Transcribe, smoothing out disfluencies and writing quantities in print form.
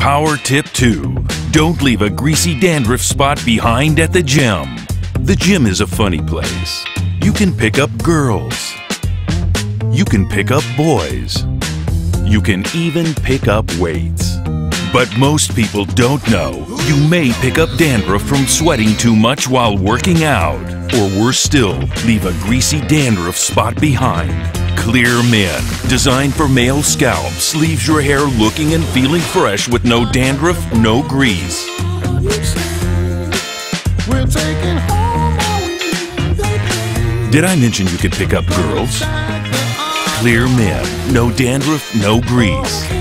Power tip 2. Don't leave a greasy dandruff spot behind at the gym. The gym is a funny place. You can pick up girls. You can pick up boys. You can even pick up weights. But most people don't know you may pick up dandruff from sweating too much while working out. Or worse still, leave a greasy dandruff spot behind. Clear Men, designed for male scalps, leaves your hair looking and feeling fresh with no dandruff, no grease. Did I mention you could pick up girls? Clear Men, no dandruff, no grease.